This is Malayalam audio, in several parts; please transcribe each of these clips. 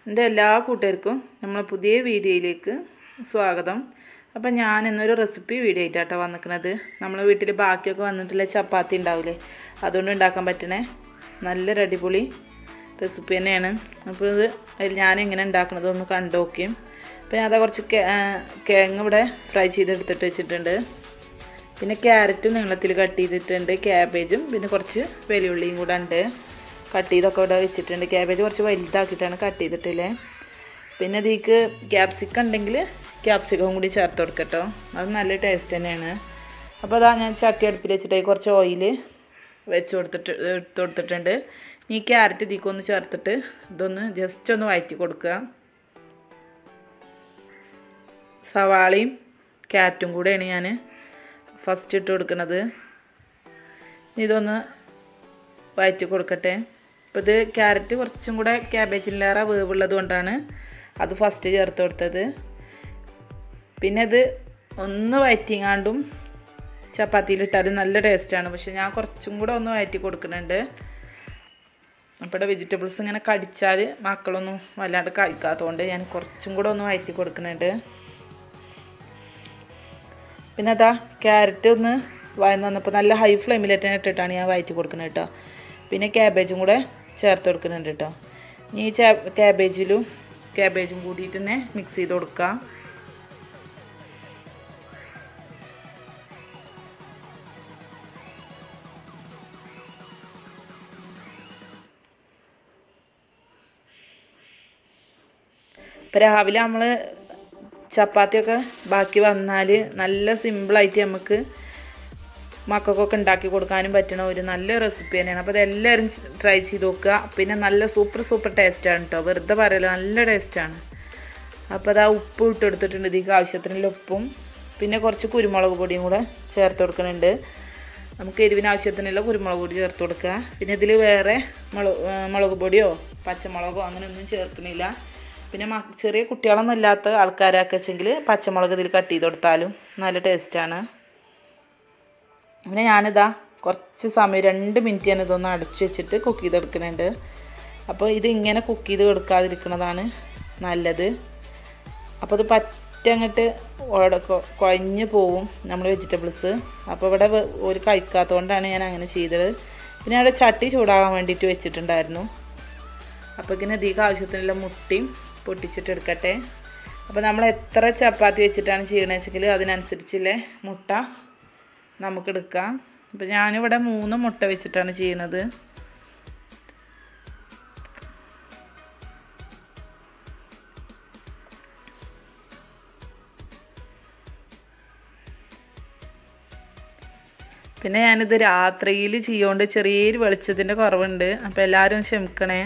എൻ്റെ എല്ലാ കൂട്ടുകാർക്കും നമ്മളെ പുതിയ വീഡിയോയിലേക്ക് സ്വാഗതം. അപ്പം ഞാൻ ഇന്നൊരു റെസിപ്പി വീഡിയോ ആയിട്ടാണ് വന്നിരിക്കുന്നത്. നമ്മളെ വീട്ടിൽ ബാക്കിയൊക്കെ വന്നിട്ടുള്ള ചപ്പാത്തി ഉണ്ടാവില്ലേ, അതുകൊണ്ട് ഉണ്ടാക്കാൻ പറ്റണേ നല്ലൊരു അടിപൊളി റെസിപ്പി തന്നെയാണ്. അപ്പോൾ ഇത് ഞാൻ എങ്ങനെ ഉണ്ടാക്കുന്നത് ഒന്ന് കണ്ടു നോക്കിയും. അപ്പോൾ ഞാൻ കുറച്ച് കിഴങ്ങ് ഇവിടെ ഫ്രൈ ചെയ്തെടുത്തിട്ട് വെച്ചിട്ടുണ്ട്. പിന്നെ ക്യാരറ്റും നീളത്തിൽ കട്ട് ചെയ്തിട്ടുണ്ട്, ക്യാബേജും പിന്നെ കുറച്ച് വെല്ലുള്ളിയും കൂടെ ഉണ്ട് കട്ട് ചെയ്തൊക്കെ ഇവിടെ വെച്ചിട്ടുണ്ട്. ക്യാബേജ് കുറച്ച് വലുതാക്കിയിട്ടാണ് കട്ട് ചെയ്തിട്ടില്ലേ. പിന്നെ ഇതിലേക്ക് ക്യാപ്സിക്കം ഉണ്ടെങ്കിൽ ക്യാപ്സിക്കം കൂടി ചേർത്ത് കൊടുക്കട്ടോ, അത് നല്ല ടേസ്റ്റ് തന്നെയാണ്. അപ്പോൾ അതാ ഞാൻ ചട്ടി അടുപ്പിൽ വെച്ചിട്ട് കുറച്ച് ഓയിൽ എടുത്ത് കൊടുത്തിട്ടുണ്ട്. ഈ ക്യാരറ്റ് ഇതിലേക്ക് ഒന്ന് ചേർത്തിട്ട് ഇതൊന്ന് ജസ്റ്റ് ഒന്ന് വഴറ്റി കൊടുക്കുക. സവാളയും ക്യാരറ്റും കൂടെയാണ് ഞാൻ ഫസ്റ്റ് ഇട്ട് കൊടുക്കുന്നത്. ഇതൊന്ന് വഴറ്റി കൊടുക്കട്ടെ. അപ്പോൾ ഇത് ക്യാരറ്റ് കുറച്ചും കൂടെ ക്യാബേജിലേറെ വേവുള്ളത് കൊണ്ടാണ് അത് ഫസ്റ്റ് ചേർത്ത് കൊടുത്തത്. പിന്നെ ഇത് ഒന്ന് വഴറ്റിങ്ങാണ്ടും ചപ്പാത്തിയിലിട്ടാലും നല്ല ടേസ്റ്റാണ്. പക്ഷെ ഞാൻ കുറച്ചും കൂടെ ഒന്ന് വഴറ്റി കൊടുക്കുന്നുണ്ട്. അപ്പോൾ ഇവിടെ വെജിറ്റബിൾസ് ഇങ്ങനെ കടിച്ചാൽ മക്കളൊന്നും വല്ലാണ്ട് കഴിക്കാത്തതുകൊണ്ട് ഞാൻ കുറച്ചും കൂടെ ഒന്ന് വഴറ്റി കൊടുക്കുന്നുണ്ട്. പിന്നെ അതാ ക്യാരറ്റ് ഒന്ന് വഴന്ന് വന്നപ്പോൾ നല്ല ഹൈ ഫ്ലെയിമിലിട്ട് ഇട്ടിട്ടാണ് ഞാൻ വഴറ്റി കൊടുക്കുന്നത് കേട്ടോ. പിന്നെ ക്യാബേജും കൂടെ ചേർത്ത് കൊടുക്കുന്നുണ്ട് കേട്ടോ. ഈ ക്യാബേജും കൂടിയിട്ട് തന്നെ മിക്സ് ചെയ്ത് കൊടുക്കുക. ഇപ്പം രാവിലെ നമ്മൾ ചപ്പാത്തിയൊക്കെ ബാക്കി വന്നാൽ നല്ല സിമ്പിളായിട്ട് നമുക്ക് മക്കൾക്കൊക്കെ ഉണ്ടാക്കി കൊടുക്കാനും പറ്റുന്ന ഒരു നല്ല റെസിപ്പി തന്നെയാണ്. അപ്പോൾ അതെല്ലാവരും ട്രൈ ചെയ്ത് നോക്കുക. പിന്നെ നല്ല സൂപ്പർ ടേസ്റ്റാണ് കേട്ടോ, വെറുതെ പറയല്ലോ, നല്ല ടേസ്റ്റാണ്. അപ്പോൾ അതാ ഉപ്പ് ഇട്ട് കൊടുത്തിട്ടുണ്ട്, ഇതിലേക്ക് ആവശ്യത്തിനുള്ള ഉപ്പും പിന്നെ കുറച്ച് കുരുമുളക് പൊടിയും കൂടെ ചേർത്ത് കൊടുക്കുന്നുണ്ട്. നമുക്ക് എരിവിന് ആവശ്യത്തിനുള്ള കുരുമുളക് പൊടി ചേർത്ത് കൊടുക്കുക. പിന്നെ ഇതിൽ വേറെ മുളക് പൊടിയോ പച്ചമുളകോ അങ്ങനെയൊന്നും ചേർക്കണില്ല. പിന്നെ ചെറിയ കുട്ടികളൊന്നും ഇല്ലാത്ത ആൾക്കാരൊക്കെ വെച്ചെങ്കിൽ പച്ചമുളക് ഇതിൽ കട്ട് ചെയ്ത് കൊടുത്താലും നല്ല ടേസ്റ്റാണ്. പിന്നെ ഞാനിതാ കുറച്ച് സമയം 2 മിനിറ്റ് ഞാൻ ഇതൊന്ന് അടച്ചു വെച്ചിട്ട് കുക്ക് ചെയ്തെടുക്കുന്നുണ്ട്. അപ്പോൾ ഇത് ഇങ്ങനെ കുക്ക് ചെയ്ത് കൊടുക്കാതിരിക്കുന്നതാണ് നല്ലത്. അപ്പോൾ ഇത് അങ്ങോട്ട് കുഴഞ്ഞ് പോവും നമ്മൾ വെജിറ്റബിൾസ്. അപ്പോൾ ഇവിടെ ഒരു കഴിക്കാത്തതുകൊണ്ടാണ് ഞാൻ അങ്ങനെ ചെയ്തത്. പിന്നെ അവിടെ ചട്ടി ചൂടാകാൻ വേണ്ടിയിട്ട് വെച്ചിട്ടുണ്ടായിരുന്നു. അപ്പോൾ ഇങ്ങനെ അധികം ആവശ്യത്തിനുള്ള മുട്ടയും പൊട്ടിച്ചിട്ടെടുക്കട്ടെ. അപ്പോൾ നമ്മൾ എത്ര ചപ്പാത്തി വെച്ചിട്ടാണ് ചെയ്യണമെന്ന് വെച്ചെങ്കിൽ അതിനനുസരിച്ചുള്ള മുട്ട നമുക്കെടുക്കാം. അപ്പോൾ ഞാനിവിടെ 3 മുട്ട വെച്ചിട്ടാണ് ചെയ്യുന്നത്. പിന്നെ ഞാനിത് രാത്രിയിൽ ചെയ്യുകൊണ്ട് ചെറിയൊരു വെളിച്ചത്തിൻ്റെ കുറവുണ്ട്, അപ്പോൾ എല്ലാവരും ക്ഷമിക്കണേ.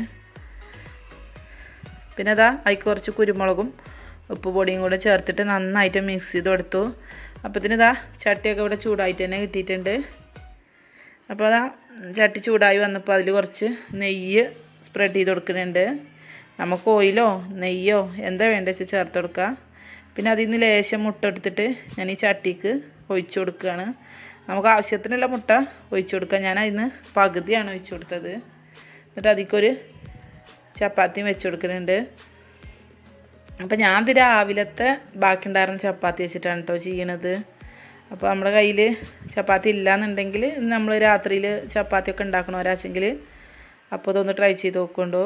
പിന്നെ അതാ അതിൽ കുറച്ച് കുരുമുളകും ഉപ്പ് പൊടിയും കൂടെ ചേർത്തിട്ട് നന്നായിട്ട് മിക്സ് ചെയ്ത് കൊടുത്തു. അപ്പോൾ ഇതിനിതാ ചട്ടിയൊക്കെ ഇവിടെ ചൂടായിട്ട് തന്നെ കിട്ടിയിട്ടുണ്ട്. അപ്പോൾ അതാ ചട്ടി ചൂടായി വന്നപ്പോൾ അതിൽ കുറച്ച് നെയ്യ് സ്പ്രെഡ് ചെയ്ത് കൊടുക്കുന്നുണ്ട്. നമുക്ക് ഓയിലോ നെയ്യോ എന്താ വേണ്ടത് വെച്ചാൽ ചേർത്ത് കൊടുക്കുക. പിന്നെ അതിൽ നിന്ന് ലേശം മുട്ട എടുത്തിട്ട് ഞാൻ ഈ ചട്ടിക്ക് ഒഴിച്ചു കൊടുക്കുകയാണ്. നമുക്ക് ആവശ്യത്തിനുള്ള മുട്ട ഒഴിച്ചു കൊടുക്കുക. ഞാൻ അതിന് പകുതിയാണ് ഒഴിച്ചു കൊടുത്തത്. എന്നിട്ട് അതിക്കൊരു ചപ്പാത്തിയും വെച്ച് കൊടുക്കുന്നുണ്ട്. അപ്പോൾ ഞാൻ ഇത് രാവിലത്തെ ബാക്കി ഉണ്ടായിരുന്ന ചപ്പാത്തി വെച്ചിട്ടാണ് കേട്ടോ ചെയ്യണത്. അപ്പോൾ നമ്മുടെ കയ്യിൽ ചപ്പാത്തി ഇല്ലയെന്നുണ്ടെങ്കിൽ നമ്മൾ രാത്രിയിൽ ചപ്പാത്തിയൊക്കെ ഉണ്ടാക്കണവരാച്ചെങ്കിൽ അപ്പോൾ ഇതൊന്ന് ട്രൈ ചെയ്ത് നോക്കുന്നുണ്ടോ.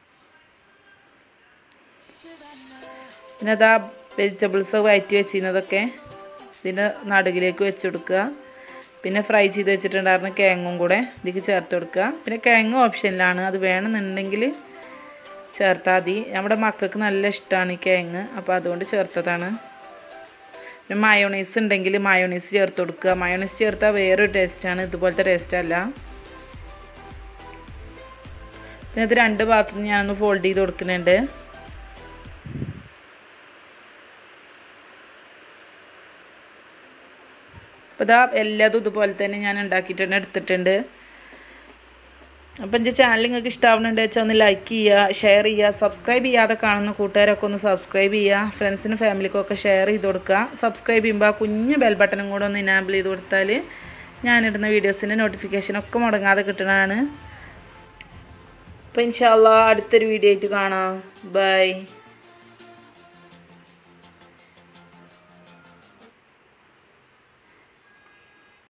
പിന്നെ അതാ വെജിറ്റബിൾസ് വഴറ്റി വെച്ചിരുന്നതൊക്കെ ഇതിൻ്റെ നടുകിലേക്ക് വെച്ച് കൊടുക്കുക. പിന്നെ ഫ്രൈ ചെയ്ത് വെച്ചിട്ടുണ്ടായിരുന്ന കിഴങ്ങും കൂടെ ഇതിലേക്ക് ചേർത്ത് കൊടുക്കുക. പിന്നെ കിഴങ്ങ് ഓപ്ഷനിലാണ്, അത് വേണമെന്നുണ്ടെങ്കിൽ ചേർത്താൽ മതി. നമ്മുടെ മക്കൾക്ക് നല്ല ഇഷ്ടമാണ് ഈ കിഴങ്ങ്, അപ്പോൾ അതുകൊണ്ട് ചേർത്തതാണ്. പിന്നെ മയോണൈസ് ഉണ്ടെങ്കിൽ മയോണൈസ് ചേർത്ത് കൊടുക്കുക. മയോണൈസ് ചേർത്താൽ വേറൊരു ടേസ്റ്റാണ്, ഇതുപോലത്തെ ടേസ്റ്റല്ല. പിന്നെ ഇത് 2 ഭാഗത്തുനിന്ന് ഞാനൊന്ന് ഫോൾഡ് ചെയ്ത് കൊടുക്കുന്നുണ്ട്. അപ്പോൾ ഇതാ എല്ലാതും ഇതുപോലെ തന്നെ ഞാൻ ഉണ്ടാക്കിയിട്ട് തന്നെ എടുത്തിട്ടുണ്ട്. അപ്പോൾ എൻ്റെ ചാനൽ നിങ്ങൾക്ക് ഇഷ്ടമാവുന്നുണ്ട് വെച്ചാൽ ഒന്ന് ലൈക്ക് ചെയ്യുക, ഷെയർ ചെയ്യുക, സബ്സ്ക്രൈബ് ചെയ്യാതെ കാണുന്ന കൂട്ടുകാരൊക്കെ ഒന്ന് സബ്സ്ക്രൈബ് ചെയ്യുക, ഫ്രണ്ട്സിനും ഫാമിലിക്കൊക്കെ ഷെയർ ചെയ്ത് കൊടുക്കുക. സബ്സ്ക്രൈബ് ചെയ്യുമ്പോൾ ആ കുഞ്ഞ് ബെൽ ബട്ടണും കൂടെ ഒന്ന് ഇനാബിൾ ചെയ്ത് കൊടുത്താൽ ഞാനിടുന്ന വീഡിയോസിൻ്റെ നോട്ടിഫിക്കേഷനൊക്കെ മുടങ്ങാതെ കിട്ടുന്നതാണ്. അപ്പോൾ ഇൻഷാ അല്ലാഹ് അടുത്തൊരു വീഡിയോ ആയിട്ട് കാണാം. ബൈ.